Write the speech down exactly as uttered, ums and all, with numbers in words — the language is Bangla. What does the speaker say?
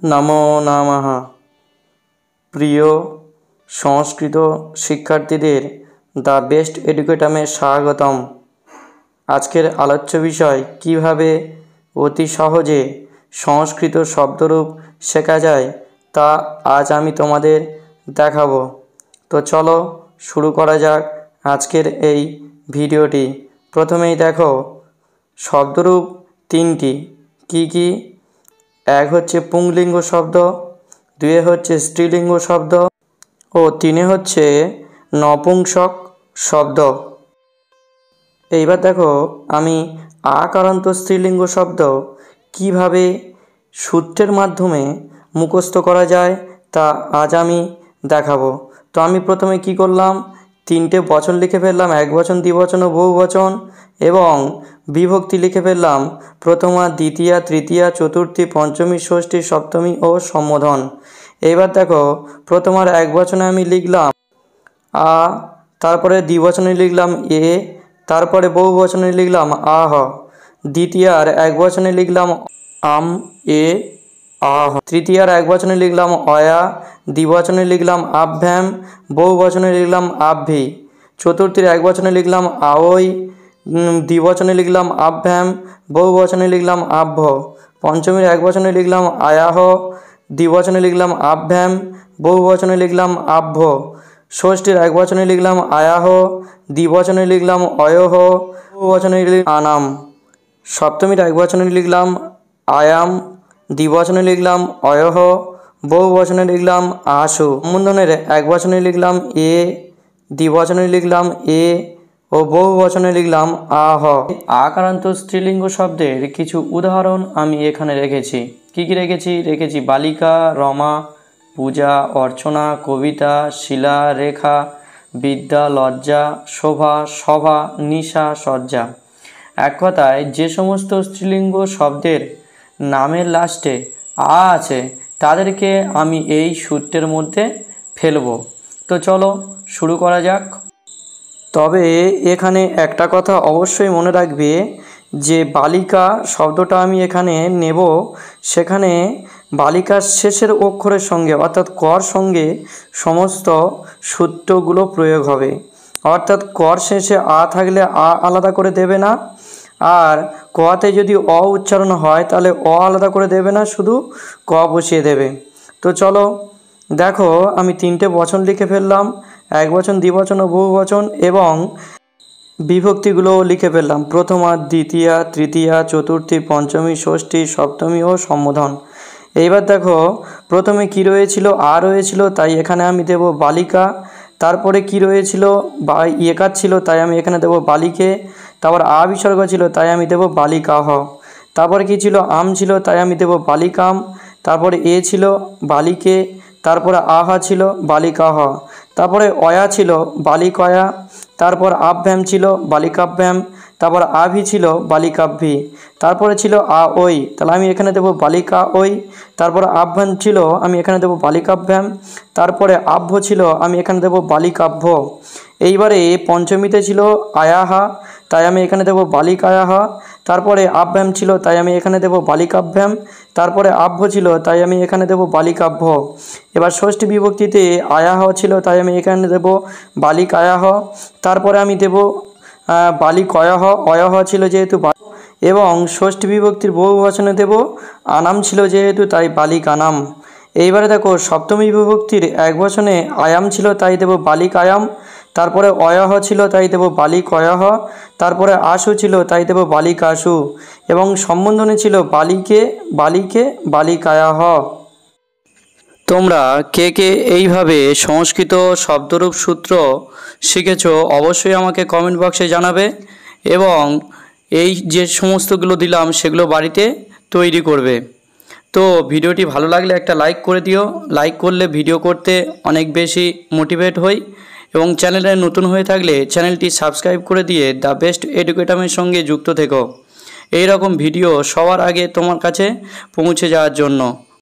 नमो नमः। प्रिय संस्कृत शिक्षार्थीদের দ্য বেস্ট এডুকেটামে স্বাগতম। আজকের আলোচ্য বিষয় কিভাবে অতি সহজে সংস্কৃত শব্দরূপ শেখা যায় তা আজ আমি তোমাদের দেখাবো। তো চলো শুরু করা যাক আজকের এই ভিডিওটি। প্রথমেই দেখো শব্দরূপ তিনটি কি কি। এক হচ্ছে পুংলিঙ্গ শব্দ, দুয়ে হচ্ছে স্ত্রীলিঙ্গ শব্দ ও তিনে হচ্ছে নপুংসক শব্দ। এইবার দেখো আমি আকারান্ত স্ত্রীলিঙ্গ শব্দ কিভাবে সূত্রের মাধ্যমে মুখস্থ করা যায় তা আজ আমি দেখাবো। তো আমি প্রথমে কি করলাম, তিনটে বচন লিখে ফেললাম, এক বচন, দ্বিবচন ও বহু বচন, এবং বিভক্তি লিখে ফেললাম প্রথমা, দ্বিতীয়া, তৃতীয়া, চতুর্থী, পঞ্চমী, ষষ্ঠী, সপ্তমী ও সম্বোধন। এইবার দেখো প্রথমার এক বচনে আমি লিখলাম আ, তারপরে দ্বিবচনে লিখলাম এ, তারপরে বহু বচনে লিখলাম আহ, দ্বিতীয়ার এক বচনে লিখলাম আম এ আহ, তৃতীয়ার এক বচনে লিখলাম অয়া, দ্বিবচনে লিখলাম আভ্যাম, বহু বচনে লিখলাম আভ্যি, চতুর্থীর এক বচনে লিখলাম আওই, দ্বিবচনে লিখলাম আভ্যাম, বহু বচনে লিখলাম আভ্য, পঞ্চমীর এক বচনে লিখলাম আয়াহ, দ্বিবচনে লিখলাম আভ্যাম, বহু বচনে লিখলাম আভ্য, ষষ্ঠীর এক বচনে লিখলাম আয়াহ, দ্বিবচনে লিখলাম অয়হ, বহু বচনে লিখলাম আনাম, সপ্তমীর এক বচনে লিখলাম আয়াম, দ্বিবচনে লিখলাম অয়হ, বহু বচনে লিখলাম আশু, সম্বোধনের এক বচনে লিখলাম এ, দ্বিবচনে লিখলাম এ ও বহু বচনে লিখলাম আহ। আকারান্ত স্ত্রীলিঙ্গ শব্দের কিছু উদাহরণ আমি এখানে রেখেছি। কি কি রেখেছি? রেখেছি বালিকা, রমা, পূজা, অর্চনা, কবিতা, শিলা, রেখা, বিদ্যা, লজ্জা, শোভা, সভা, নিশা, সজ্জা। এক কথায় যে সমস্ত স্ত্রীলিঙ্গ শব্দের নামের লাস্টে আ আছে তাদেরকে আমি এই সূত্রের মধ্যে ফেলব। তো চলো শুরু করা যাক। তবে এখানে একটা কথা অবশ্যই মনে রাখবে যে বালিকা শব্দটা আমি এখানে নেব, সেখানে বালিকার শেষের অক্ষরের সঙ্গে অর্থাৎ কর সঙ্গে সমস্ত সূত্রগুলো প্রয়োগ হবে। অর্থাৎ কর শেষে আ থাকলে আ আলাদা করে দেবে না, আর কতে যদি অ উচ্চারণ হয় তাহলে অ আলাদা করে দেবে না, শুধু ক বসিয়ে দেবে। তো চলো দেখো আমি তিনটে বচন লিখে ফেললাম, এক বচন, দ্বিবচন ও বহু বচন, এবং বিভক্তিগুলো লিখে ফেললাম প্রথমা, দ্বিতীয়া, তৃতীয়া, চতুর্থী, পঞ্চমী, ষষ্ঠী, সপ্তমী ও সম্বোধন। এইবার দেখো প্রথমে কি রয়েছিল, আ রয়েছিল, তাই এখানে আমি দেব বালিকা। তারপরে কি রয়েছিল, বা একার ছিল, তাই আমি এখানে দেব বালিকে। তারপর আ বিসর্গ ছিল, তাই আমি দেব বালিকাহ। তারপরে কি ছিল, আম ছিল, তাই আমি দেব বালিকাম। তারপরে এ ছিল, বালিকে। তারপরে আহা ছিল, বালিকাহ। তারপরে অয়া ছিল, বালিকয়া। তারপর আভ্যাম ছিল, বালিকাভ্যাম। তারপর আভি ছিল, বালিকাভ্যি। তারপরে ছিল আ ওই, তাহলে আমি এখানে দেবো বালিকা ওই। তারপর আভ্যাম ছিল, আমি এখানে দেবো বালিকাভ্যাম। তারপরে আভ্য ছিল, আমি এখানে দেবো বালিকাভ্য। এইবারে পঞ্চমীতে ছিল আয়াহা, তাই আমি এখানে দেবো বালিকায়াহা। তারপরে আভ্যাম ছিল, তাই আমি এখানে দেবো বালিকাভ্যাম। তারপরে আভ্য ছিল, তাই আমি এখানে দেবো বালিকাভ্য। এবার ষষ্ঠী বিভক্তিতে আয়াহ ছিল, তাই আমি এখানে দেবো বালিকায়াহ। তারপরে আমি দেব বালিকয়াহ, অয়হ ছিল যেহেতু, এবং ষষ্ঠী বিভক্তির বহু বচনে দেব আনাম ছিল যেহেতু, তাই বালিকানাম। এইবারে দেখো সপ্তমী বিভক্তির এক বচনে আয়াম ছিল, তাই দেব বালিকায়াম। তারপরে অয়হ ছিল, তাই দেব বালিকয়হ। তারপরে আশু ছিল, তাই দেব বালিকাশু, এবং সম্বোধনে ছিল বালিকে, বালিকে, বালিকায়াহ। তোমরা কে কে এইভাবে সংস্কৃত শব্দরূপ সূত্র শিখেছ অবশ্যই আমাকে কমেন্ট বক্সে জানাবে, এবং এই যে সমস্তগুলো দিলাম সেগুলো বাড়িতে তৈরি করবে। তো ভিডিওটি ভালো লাগলে একটা লাইক করে দিও। লাইক করলে ভিডিও করতে অনেক বেশি মোটিভেট হই, এবং চ্যানেলে নতুন হয়ে থাকলে চ্যানেলটি সাবস্ক্রাইব করে দিয়ে দ্য বেস্ট এডুকেটামের সঙ্গে যুক্ত থেকো এই রকম ভিডিও সবার আগে তোমার কাছে পৌঁছে যাওয়ার জন্য।